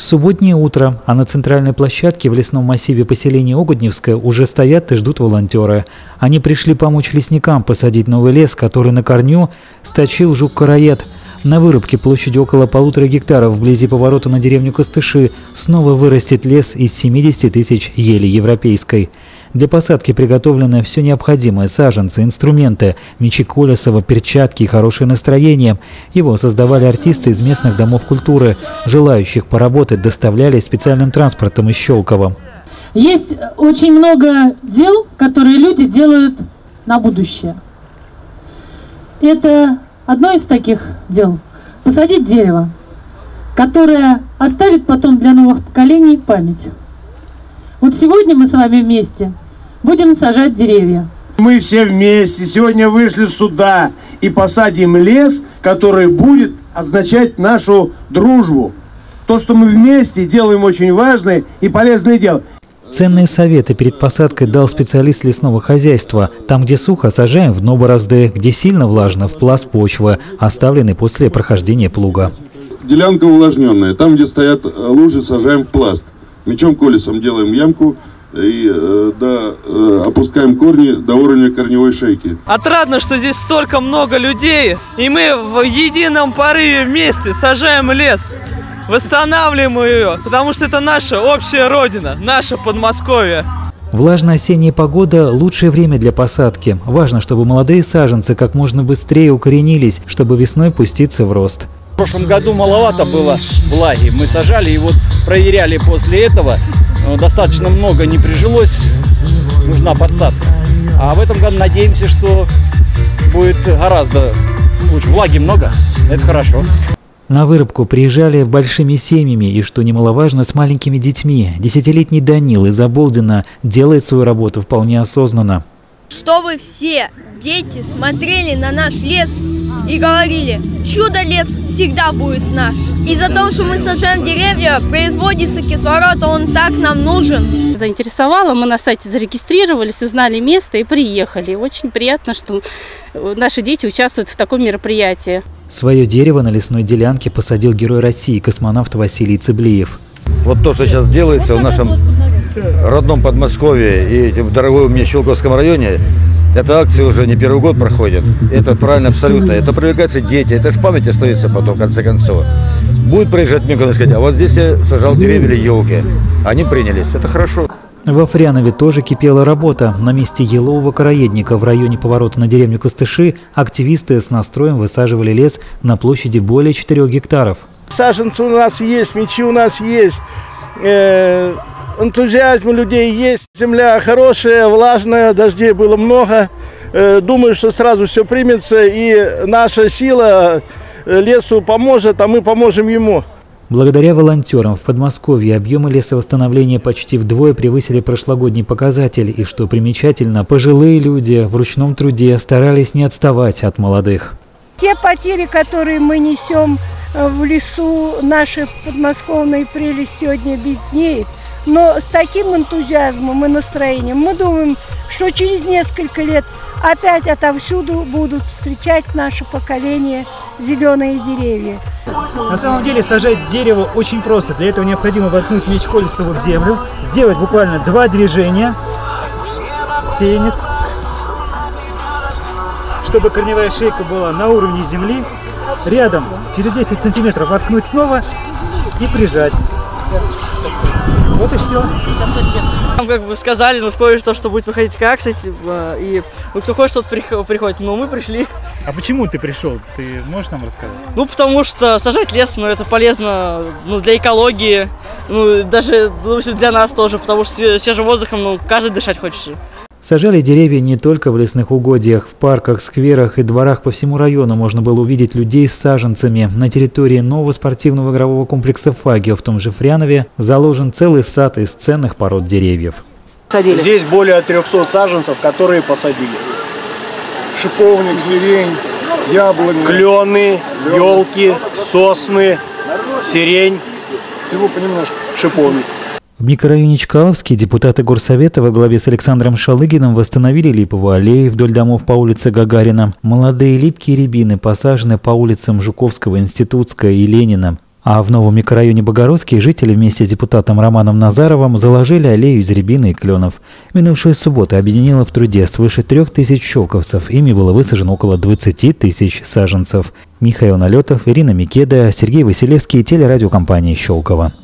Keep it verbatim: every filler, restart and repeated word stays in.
Субботнее утро, а на центральной площадке в лесном массиве поселения Огудневское уже стоят и ждут волонтеры. Они пришли помочь лесникам посадить новый лес, который на корню сточил жук-короед. На вырубке площадью около полутора гектаров вблизи поворота на деревню Костыши снова вырастет лес из семидесяти тысяч ели европейской. Для посадки приготовлены все необходимое – саженцы, инструменты, мечи Колесова, перчатки и хорошее настроение. Его создавали артисты из местных домов культуры. Желающих поработать доставляли специальным транспортом из Щелково. Есть очень много дел, которые люди делают на будущее. Это одно из таких дел – посадить дерево, которое оставит потом для новых поколений память. Вот сегодня мы с вами вместе будем сажать деревья. Мы все вместе сегодня вышли сюда и посадим лес, который будет означать нашу дружбу. То, что мы вместе делаем очень важное и полезное дело. Ценные советы перед посадкой дал специалист лесного хозяйства. Там, где сухо, сажаем в дно борозды, где сильно влажно, в пласт почвы, оставленный после прохождения плуга. Делянка увлажненная. Там, где стоят лужи, сажаем в пласт. Мечом Колесом делаем ямку и э, да, э, опускаем корни до уровня корневой шейки. Отрадно, что здесь столько много людей, и мы в едином порыве вместе сажаем лес, восстанавливаем ее, потому что это наша общая родина, наше Подмосковье. Влажная осенняя погода – лучшее время для посадки. Важно, чтобы молодые саженцы как можно быстрее укоренились, чтобы весной пуститься в рост. В прошлом году маловато было влаги, мы сажали и вот проверяли после этого, достаточно много не прижилось, нужна подсадка. А в этом году надеемся, что будет гораздо лучше, влаги много, это хорошо. На вырубку приезжали большими семьями и, что немаловажно, с маленькими детьми. Десятилетний Данил из Оболдина делает свою работу вполне осознанно. Чтобы все дети смотрели на наш лес и говорили: чудо-лес всегда будет наш. Из-за того, что мы сажаем деревья, производится кислород, а он так нам нужен. Заинтересовало, мы на сайте зарегистрировались, узнали место и приехали. Очень приятно, что наши дети участвуют в таком мероприятии. Свое дерево на лесной делянке посадил герой России, космонавт Василий Цыблеев. Вот то, что сейчас делается в нашем родном Подмосковье и в дорогой мне Щелковском районе, эта акция уже не первый год проходит. Это правильно абсолютно. Это привлекаются дети. Это же память остается потом, в конце концов. Будет приезжать мне, когда сказать: а вот здесь я сажал деревья или елки. Они принялись. Это хорошо. Во Фрянове тоже кипела работа. На месте елового короедника в районе поворота на деревню Костыши активисты с настроем высаживали лес на площади более четырёх гектаров. Саженцы у нас есть, мечи у нас есть, э, энтузиазм у людей есть. Земля хорошая, влажная, дождей было много. Э, думаю, что сразу все примется, и наша сила лесу поможет, а мы поможем ему. Благодаря волонтерам в Подмосковье объемы лесовосстановления почти вдвое превысили прошлогодний показатель. И, что примечательно, пожилые люди в ручном труде старались не отставать от молодых. Те потери, которые мы несем в лесу, наши подмосковные прелесть сегодня беднеет. Но с таким энтузиазмом и настроением мы думаем, что через несколько лет опять отовсюду будут встречать наше поколение зеленые деревья. На самом деле сажать дерево очень просто. Для этого необходимо воткнуть меч Колесова в землю, сделать буквально два движения, сеянец, чтобы корневая шейка была на уровне земли. Рядом через десять сантиметров воткнуть снова и прижать. Вот и все. Нам как бы сказали, ну, кое-что, что будет проходить как, кстати, и ну, кто хочет, тот приходит, но мы пришли. А почему ты пришел? Ты можешь нам рассказать? Ну, потому что сажать лес, ну, это полезно, ну, для экологии, ну, даже ну, для нас тоже, потому что свежим воздухом, ну, каждый дышать хочет. Сажали деревья не только в лесных угодьях, в парках, скверах и дворах по всему району можно было увидеть людей с саженцами. На территории нового спортивного игрового комплекса «Фагио» в том же Фрянове заложен целый сад из ценных пород деревьев. Здесь более трёхсот саженцев, которые посадили. Шиповник, сирень, яблони, клены, елки, сосны, сирень. Всего понемножку. Шиповник. В микрорайоне Чкаловский депутаты горсовета во главе с Александром Шалыгиным восстановили липовую аллею вдоль домов по улице Гагарина. Молодые липкие рябины посажены по улицам Жуковского, Институтская и Ленина. А в новом микрорайоне Богородский жители вместе с депутатом Романом Назаровым заложили аллею из рябины и кленов. Минувшая суббота объединила в труде свыше трех тысяч щелковцев. Ими было высажено около двадцати тысяч саженцев. Михаил Налетов, Ирина Микеда, Сергей Василевский, телерадиокомпания «Щелково».